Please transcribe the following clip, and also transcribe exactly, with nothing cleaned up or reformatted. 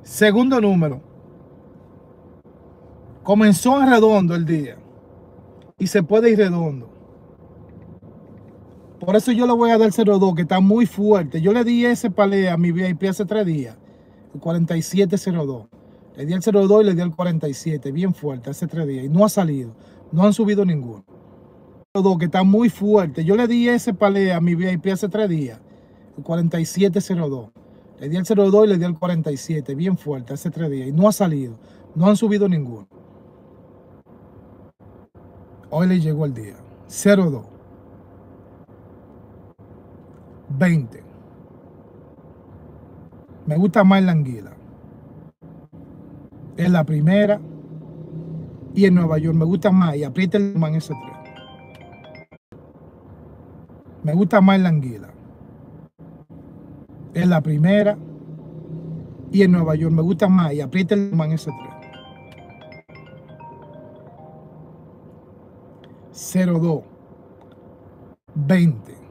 Segundo número. Comenzó en redondo el día y se puede ir redondo. Por eso yo le voy a dar cero dos, que está muy fuerte. Yo le di ese palé a mi V I P hace tres días, el cuarenta y siete cero dos. Le di el cero dos y le di el cuarenta y siete, bien fuerte, hace tres días. Y no ha salido, no han subido ninguno. cero dos, que está muy fuerte. Yo le di ese palé a mi V I P hace tres días, el cuarenta y siete cero dos. Le di el cero dos y le di el cuarenta y siete, bien fuerte, hace tres días. Y no ha salido, no han subido ninguno. Hoy le llegó el día. cero dos. veinte. Me gusta más la anguila. Es la primera. Y en Nueva York me gusta más. Y aprieta el man ese tren. Me gusta más la anguila. Es la primera. Y en Nueva York me gusta más. Y aprieta el man ese tren. cero dos. veinte.